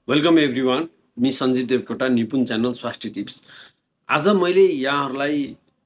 Welcome everyone. मी Sanjeev Devkota, Nipun channel स्वास्थ्य tips. आज मैले यहाँहरूलाई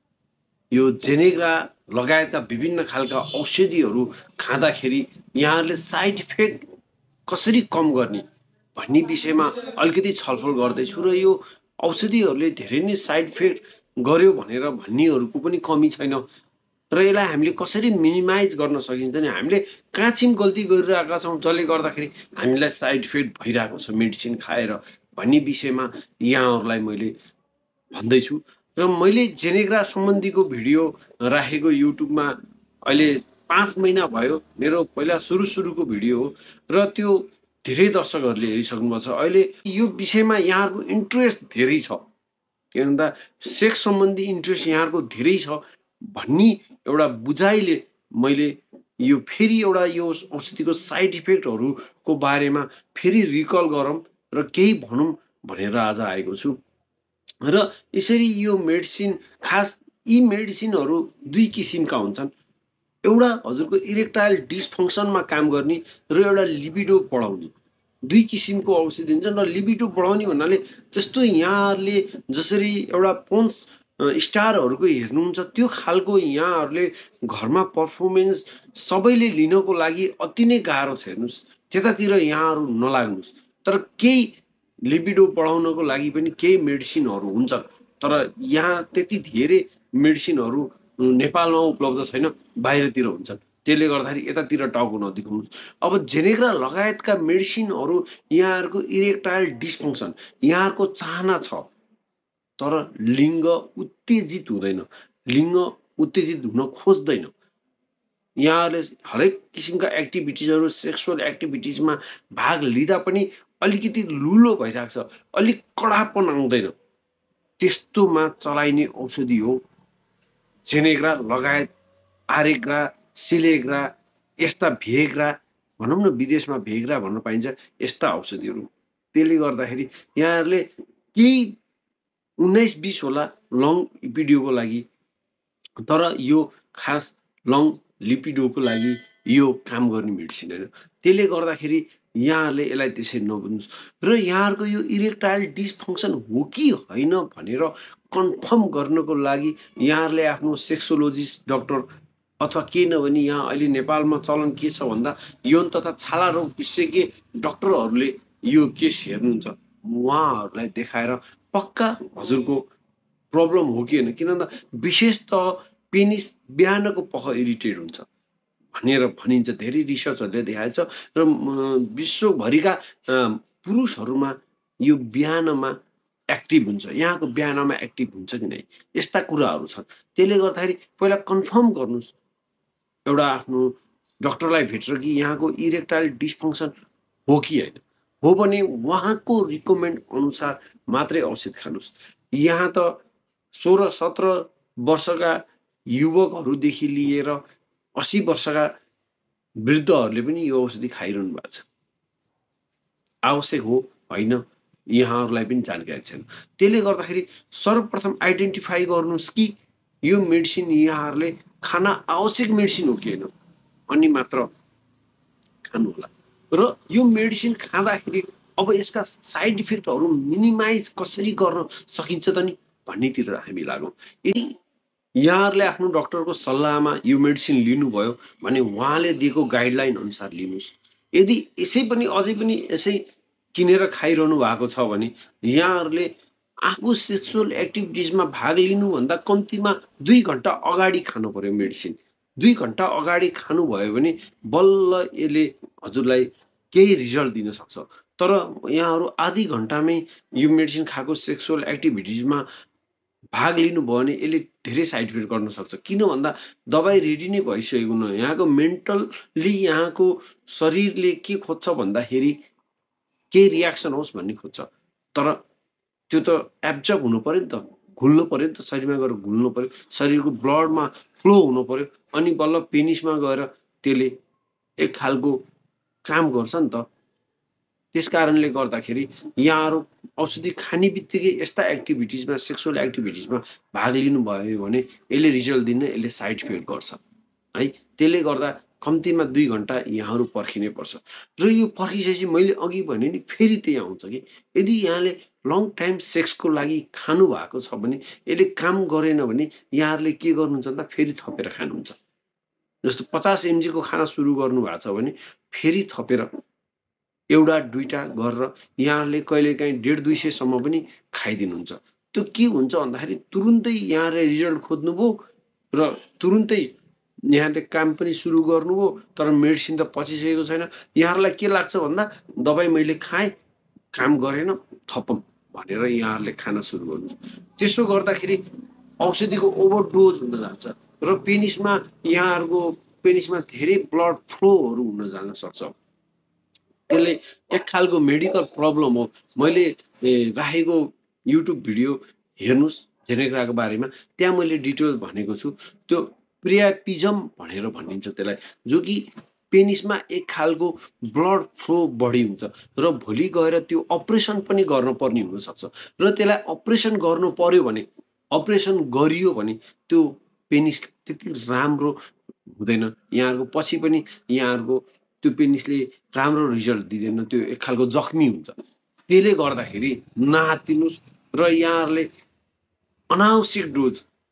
यो जेनेग्रा लगायतका विभिन्न खालका औषधिहरू खाँदाखेरि यहाँहरूले साइड इफेक्ट कसरी कम गर्ने भन्ने विषयमा अलिकति छलफल गर्दैछु। र यो औषधिहरूले धेरै नै साइड इफेक्ट गर्यो भनेर भन्नेहरूको पनि कमी छैन। र यसलाई हामीले कसरी मिनिमाइज गर्न सकिन्छ नि, हामीले कहाँ चाहिँ गल्ती गरिरहेका छौँ जसले गर्दाखेरि हामीलाई साइड इफेक्ट भइरहेको छ मेडिसिन खाएर भन्ने विषयमा यहाँहरूलाई मैले भन्दैछु। र मैले जेनेग्रा सम्बन्धीको भिडियो राखेको युट्युबमा अहिले 5 महिना भयो। मेरो पहिला सुरुको भिडियो हो र त्यो धेरै दर्शकहरूले हेरिसक्नुभएको छ। अहिले यो विषयमा यहाँहरूको इन्ट्रेस्ट धेरै छ, के भन्दा सेक्स सम्बन्धी इन्ट्रेस्ट यहाँहरूको धेरै छ भन्ने एउटा बुझाइले मैले यो फेरि एउटा यो औषधिको साइड इफेक्टहरूको बारेमा फेरि रिकल गरौँ र केही भनौँ भनेर आज आएको छु। र यसरी यो मेडिसिन, खास यी मेडिसिनहरू दुई किसिमका हुन्छन्। एउटा हजुरको इरेक्टाइल डिसफङ्सनमा काम गर्ने र एउटा लिबिडो बढाउने, दुई किसिमको औषधि हुन्छन्। र लिबिडो बढाउने भन्नाले जस्तो यहाँहरूले जसरी एउटा पोन्स स्टारहरूको हेर्नुहुन्छ त्यो खालको यहाँहरूले घरमा पर्फर्मेन्स सबैले लिनको लागि अति नै गाह्रो छ। हेर्नुहोस्, त्यतातिर यहाँहरू नलाग्नुहोस्। तर केही लिबिडो बढाउनको लागि पनि केही मेडिसिनहरू हुन्छन्, तर यहाँ त्यति धेरै मेडिसिनहरू नेपालमा उपलब्ध छैन, बाहिरतिर हुन्छन्। त्यसले गर्दाखेरि यतातिर टाउको नदेखाउनुहोस्। अब जेनेग्रा लगायतका मेडिसिनहरू यहाँहरूको इरेक्टाइल डिसफङ्सन, यहाँहरूको चाहना छ तर लिङ्ग उत्तेजित हुँदैन, लिङ्ग उत्तेजित हुन खोज्दैन। यहाँहरूले हरेक किसिमका एक्टिभिटिजहरू, सेक्सुअल एक्टिभिटिजमा भाग लिँदा पनि अलिकति लुलो भइरहेको छ, अलिक कडापन आउँदैन, त्यस्तोमा चलाइने औषधि हो जेनेग्रा लगायत आरेग्रा, सिलेग्रा, यस्ता भेग्रा, भनौँ न विदेशमा भेग्रा भन्न पाइन्छ, यस्ता औषधिहरू। त्यसले गर्दाखेरि यहाँहरूले केही 19-20 होला लङ लिपिडोको लागि, तर यो खास लङ लिपिडोको लागि यो काम गर्ने मेडिसिन होइन। त्यसले गर्दाखेरि यहाँहरूले यसलाई त्यसरी नबुझ्नुहोस्। र यहाँहरूको यो इरेक्टाइल डिसफङ्सन हो कि होइन भनेर कन्फर्म गर्नको लागि यहाँहरूले आफ्नो सेक्सोलोजिस्ट डक्टर अथवा के नभने यहाँ अहिले नेपालमा चलन के छ भन्दा यौन तथा छाला रोग विशेषज्ञ डक्टरहरूले यो केस हेर्नुहुन्छ, उहाँहरूलाई देखाएर पक्का हजुरको प्रब्लम हो कि होइन, किन भन्दा विशेषतः पेनिस बिहानको पख इरिटेट हुन्छ भनेर भनिन्छ। धेरै रिसर्चहरूले देखाएको छ र विश्वभरिका पुरुषहरूमा यो बिहानमा एक्टिभ हुन्छ, यहाँको बिहानमा एक्टिभ हुन्छ कि नै, यस्ता कुराहरू छन्। त्यसले गर्दाखेरि पहिला कन्फर्म गर्नुहोस् एउटा आफ्नो डक्टरलाई भेटेर कि यहाँको इरेक्टाइल डिसफङ्सन हो कि होइन। हो भने उहाँको रिकमेन्ड अनुसार मात्रै औषध खानुहोस्। यहाँ त 16-17 वर्षका युवकहरूदेखि लिएर 80 वर्षका वृद्धहरूले पनि यो औषधि खाइरहनु भएको छ। आवश्यक हो होइन यहाँहरूलाई पनि जानकारी छैन। त्यसले गर्दाखेरि सर्वप्रथम आइडेन्टिफाई गर्नुहोस् कि यो मेडिसिन यहाँहरूले खान आवश्यक मेडिसिन हो कि होइन, अनि मात्र खानु होला। र यो मेडिसिन खाँदाखेरि अब यसका साइड इफेक्टहरू मिनिमाइज कसरी गर्न सकिन्छ त नि भन्नेतिर हामी लागौँ। यदि यहाँहरूले आफ्नो डक्टरको सल्लाहमा यो मेडिसिन लिनुभयो भने उहाँले दिएको गाइडलाइन अनुसार लिनुहोस्। यदि यसै पनि अझै पनि यसै किनेर खाइरहनु भएको छ भने यहाँहरूले आफू सेक्सुअल एक्टिभिटिजमा भाग लिनुभन्दा कम्तीमा 2 घन्टा अगाडि खानु पर्यो मेडिसिन। 2 घन्टा अगाडि खानुभयो भने बल्ल यसले हजुरलाई केही रिजल्ट दिन सक्छ। तर यहाँहरू आधी घन्टामै यो मेडिसिन खाएको सेक्सुअल एक्टिभिटिजमा भाग लिनुभयो भने यसले धेरै साइड इफेक्ट गर्न सक्छ। किन भन्दा दबाई रेडी नै भइसकेको हुन, यहाँको मेन्टल्ली यहाँको शरीरले के खोज्छ भन्दाखेरि केही रियाक्सन होस् भन्ने खोज्छ, तर त्यो त एब्जर्ब हुनु पर्यो नि त, घुल्नु पर्यो नि त, शरीरमा गएर घुल्नु पर्यो, शरीरको ब्लडमा फ्लो हुनु पर्यो, अनि बल्ल पेनिसमा गएर त्यसले एक खालको काम गर्छ नि त। त्यस कारणले गर्दाखेरि यहाँहरू औषधि खाने बित्तिकै यस्ता एक्टिभिटिजमा, सेक्सुअल एक्टिभिटिजमा भाग लिनुभयो भने यसले रिजल्ट दिन, यसले साइड इफेक्ट गर्छ है। त्यसले गर्दा कम्तीमा 2 घण्टा यहाँहरू पर्खिनै पर्छ। र यो पर्खिसकेपछि मैले अघि भने नि फेरि त्यही आउँछ कि यदि यहाँले लङ टाइम सेक्सको लागि खानु भएको छ भने यसले काम गरेन भने यहाँहरूले के गर्नुहुन्छ भन्दा फेरि थपेर खानुहुन्छ। जस्तो 50 mg को खाना सुरु गर्नु भएको छ भने फेरि थपेर एउटा दुईटा गरेर यहाँहरूले कहिलेकाहीँ 150-200 सम्म पनि खाइदिनुहुन्छ। त्यो के हुन्छ भन्दाखेरि तुरुन्तै यहाँले रिजल्ट खोज्नुभयो र तुरुन्तै यहाँले काम पनि सुरु गर्नुभयो, तर मेडिसिन त पचिसकेको छैन। यहाँहरूलाई के लाग्छ भन्दा दबाई मैले खाएँ, काम गरेन, थपौँ भनेर यहाँहरूले खाना सुरु गर्नुहुन्छ। त्यसो गर्दाखेरि औषधिको ओभरडोज हुन जान्छ र पेनिसमा यहाँहरूको पेनिसमा धेरै ब्लड फ्लोहरू हुन जान सक्छ। त्यसले एक खालको मेडिकल प्रब्लम हो। मैले राखेको युट्युब भिडियो हेर्नुहोस् जेनेग्राको बारेमा, त्यहाँ मैले डिटेल भनेको छु। त्यो प्रियापिजम भनेर भनिन्छ त्यसलाई, जो कि पेनिसमा एक खालको ब्लड फ्लो बढी हुन्छ र भोलि गएर त्यो अपरेसन पनि गर्नुपर्ने हुनसक्छ र त्यसलाई अपरेसन गर्नु पर्यो भने, अपरेसन गरियो भने त्यो पेनिस त्यति राम्रो हुँदैन। यहाँहरूको पछि पनि यहाँहरूको त्यो पेनिसले राम्रो रिजल्ट दिँदैन, त्यो एक खालको जख्मी हुन्छ। त्यसले गर्दाखेरि नहात्तिनुहोस् र यहाँहरूले अनावश्यक डोज,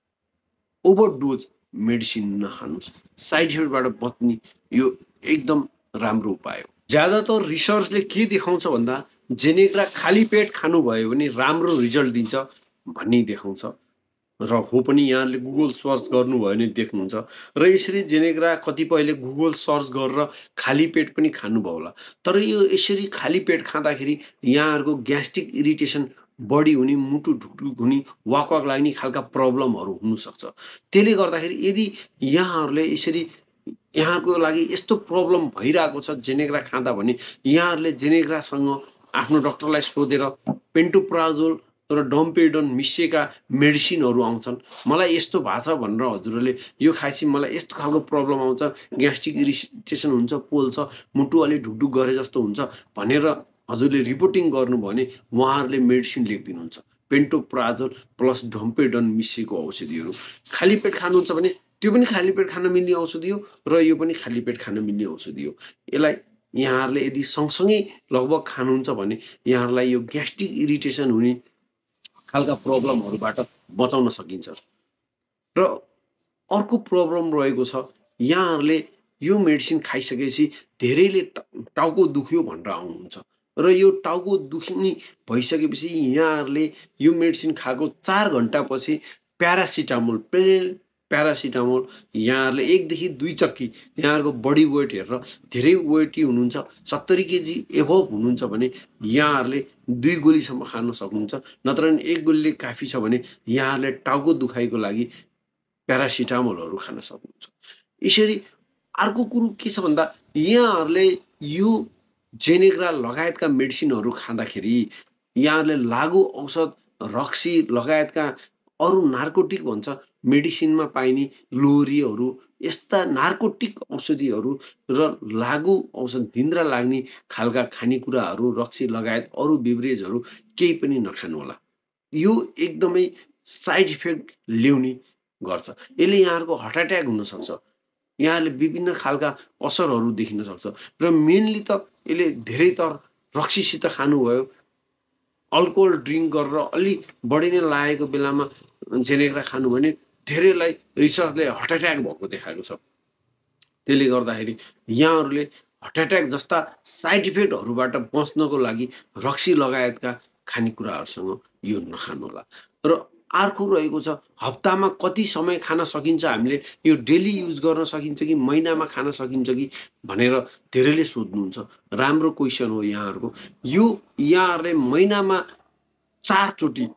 ओभरडोज मेडिसिन नखानुहोस्। साइड इफेक्टबाट बच्ने यो एकदम राम्रो उपाय हो। ज्यादातर रिसर्चले के देखाउँछ भन्दा जेनेग्रा खाली पेट खानुभयो भने राम्रो रिजल्ट दिन्छ भन्ने देखाउँछ र हो पनि। यहाँले गुगल सर्च गर्नुभयो भने देख्नुहुन्छ। र यसरी जेनेग्रा कतिपयले गुगल सर्च गरेर खाली पेट पनि खानुभयो होला, तर यो यसरी खाली पेट खाँदाखेरि यहाँहरूको ग्यास्ट्रिक इरिटेसन बढी हुने, मुटु ढुकढुक हुने, वाक लाग्ने खालका प्रब्लमहरू हुनसक्छ। त्यसले गर्दाखेरि यदि यहाँहरूले यसरी यहाँको लागि यस्तो प्रब्लम भइरहेको छ जेनेग्रा खाँदा भने यहाँहरूले जेनेग्रासँग आफ्नो डक्टरलाई सोधेर पेन्टोप्राजोल र डम्पेडोन मिसिएका मेडिसिनहरू आउँछन्, मलाई यस्तो भएको छ भनेर हजुरहरूले यो खाएपछि मलाई यस्तो खालको प्रब्लम आउँछ, ग्यास्ट्रिक इरिटेसन हुन्छ, पोल्छ, मुटु अलि ढुकढुक गरे जस्तो हुन्छ भनेर हजुरले रिपोर्टिङ गर्नुभयो भने उहाँहरूले मेडिसिन लेखिदिनुहुन्छ। पेन्टोप्राजोल प्लस डम्पेडोन मिसिएको औषधिहरू खाली पेट खानुहुन्छ भने त्यो पनि खाली पेट खान मिल्ने औषधि हो र यो पनि खाली पेट खान मिल्ने औषधि हो। यसलाई यहाँहरूले यदि सँगसँगै लगभग खानुहुन्छ भने यहाँहरूलाई यो ग्यास्ट्रिक इरिटेसन हुने खालका प्रब्लमहरूबाट बचाउन सकिन्छ। र अर्को प्रब्लम रहेको छ, यहाँहरूले यो मेडिसिन खाइसकेपछि धेरैले टाउको दुख्यो भनेर आउनुहुन्छ र यो टाउको दुख्ने भइसकेपछि यहाँहरूले यो मेडिसिन खाएको 4 घण्टापछि प्यारासिटामोल, प्लेन प्यारासिटामोल यहाँहरूले 1 देखि 2 चक्की, यहाँहरूको बडी वेट हेरेर धेरै वेटी हुनुहुन्छ, 70 केजी एभोभ हुनुहुन्छ भने यहाँहरूले 2 गोलीसम्म खान सक्नुहुन्छ, नत्र 1 गोलीले काफी छ भने यहाँहरूले टाउको दुखाइको लागि प्यारासिटामोलहरू खान सक्नुहुन्छ। यसरी अर्को कुरो के छ भन्दा यहाँहरूले यो जेनेग्रा लगायतका मेडिसिनहरू खाँदाखेरि यहाँहरूले लागु औषध, रक्सी लगायतका अरू नार्कोटिक भन्छ मेडिसिनमा पाइने लोरीहरू, यस्ता नार्कोटिक औषधिहरू र लागु औषध, निन्द्रा लाग्ने खालका खानेकुराहरू, रक्सी लगायत अरू बेभरेजहरू केही पनि नखानु होला। यो एकदमै साइड इफेक्ट ल्याउने गर्छ। यसले यहाँहरूको हार्ट एट्याक हुनसक्छ, यहाँहरूले विभिन्न खालका असरहरू देखिन सक्छ र मेनली त यसले धेरै त रक्सीसित खानुभयो, अल्कोहल ड्रिङ्क गरेर अलि बढी नै लागेको बेलामा जेनेग्रा खानु भने धेरैलाई रिसर्चले हार्ट एट्याक भएको देखाएको छ। त्यसले गर्दाखेरि यहाँहरूले हार्ट एट्याक जस्ता साइड इफेक्टहरूबाट बच्नको लागि रक्सी लगायतका खानेकुराहरूसँग यो नखानु होला। र अर्को रहेको छ, हप्तामा कति समय खान सकिन्छ, हामीले यो डेली युज गर्न सकिन्छ कि महिनामा खान सकिन्छ कि भनेर धेरैले सोध्नुहुन्छ। राम्रो क्वेसन हो यहाँहरूको। यो यहाँहरूले महिनामा 4 चोटि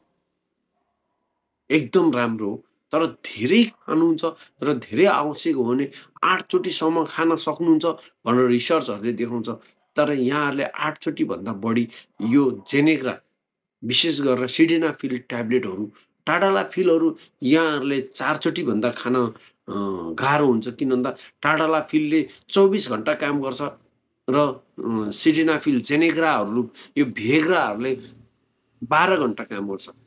एकदम राम्रो हो, तर धेरै खानुहुन्छ र धेरै आवश्यक हो भने 8 चोटिसम्म खान सक्नुहुन्छ भनेर रिसर्चहरूले देखाउँछ। तर यहाँहरूले 8 चोटिभन्दा बढी यो जेनेग्रा, विशेष गरेर सिडेनाफिल ट्याब्लेटहरू, टाडालाफिलहरू यहाँहरूले 4 चोटिभन्दा खान गाह्रो हुन्छ। किन भन्दा टाडालाफिलले 24 घण्टा काम गर्छ र सिडेनाफिल, जेनेग्राहरू, यो भेग्राहरूले 12 घण्टा काम गर्छ।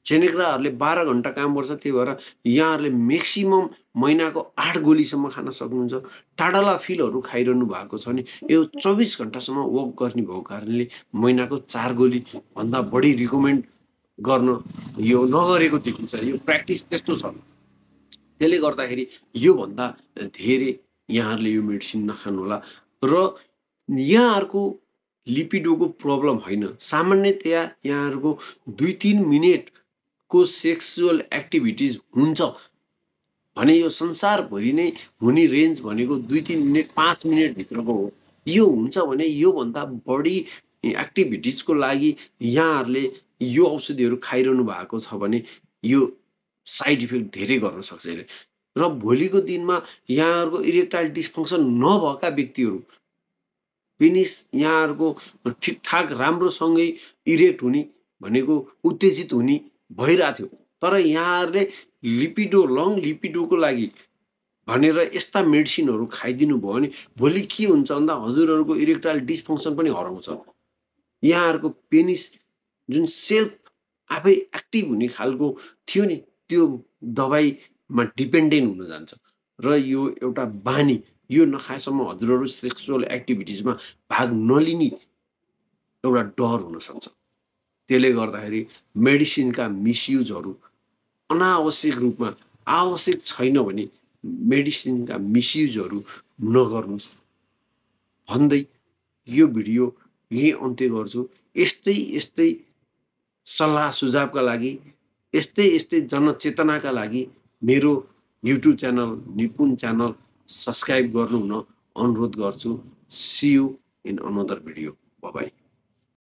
जेनेग्राहरूले 12 घण्टा काम गर्छ, त्यही भएर यहाँहरूले म्याक्सिमम महिनाको 8 गोलीसम्म खान सक्नुहुन्छ। टाडालाफिलहरू खाइरहनु भएको छ भने यो 24 घण्टासम्म वर्क गर्ने भएको कारणले महिनाको 4 गोली भन्दा बढी रिकमेन्ड गर्न यो नगरेको देखिन्छ। यो प्र्याक्टिस त्यस्तो छ। त्यसले गर्दाखेरि योभन्दा धेरै यहाँहरूले यो मेडिसिन नखानुहोला। र यहाँहरूको लिपिडोको प्रब्लम होइन, सामान्यतया यहाँहरूको 2-3 मिनटको सेक्सुअल एक्टिभिटिज हुन्छ भने यो संसारभरि नै हुने रेन्ज भनेको 2-3 मिनट 5 मिनटभित्रको हो। यो हुन्छ भने योभन्दा बढी एक्टिभिटिजको लागि यहाँहरूले यो औषधिहरू खाइरहनु भएको छ भने यो साइड इफेक्ट धेरै गर्न सक्छ यसले। र भोलिको दिनमा यहाँहरूको इरेक्टाइल डिस्फङ्सन नभएका व्यक्तिहरू पेनिस यहाँहरूको ठिकठाक राम्रोसँगै इरेक्ट हुने भनेको उत्तेजित हुने भइरहेको थियो, तर यहाँहरूले लिपिडो लङ लिपिडोको लागि भनेर यस्ता मेडिसिनहरू खाइदिनु भयो भने भोलि के हुन्छ भन्दा हजुरहरूको इरेक्टाइल डिस्फङ्सन पनि हराउँछ। यहाँहरूको पेनिस जुन सेल्फ आफै एक्टिभ हुने खालको थियो नि त्यो दबाईमा डिपेन्डेन्ट हुन जान्छ। र यो एउटा बानी, यो नखाएसम्म हजुरहरू सेक्सुअल एक्टिभिटिजमा भाग नलिने एउटा डर हुनसक्छ। त्यसले गर्दाखेरि मेडिसिनका मिसयुजहरू अनावश्यक रूपमा, आवश्यक छैन भने मेडिसिनका मिसयुजहरू नगर्नुहोस् भन्दै यो भिडियो यही अन्त्य गर्छु। यस्तै सल्लाह सुझावका लागि, यस्तै जनचेतनाका लागि मेरो YouTube channel Nipun channel subscribe गर्नु हुन अनुरोध गर्छु। See you in another video. Bye by.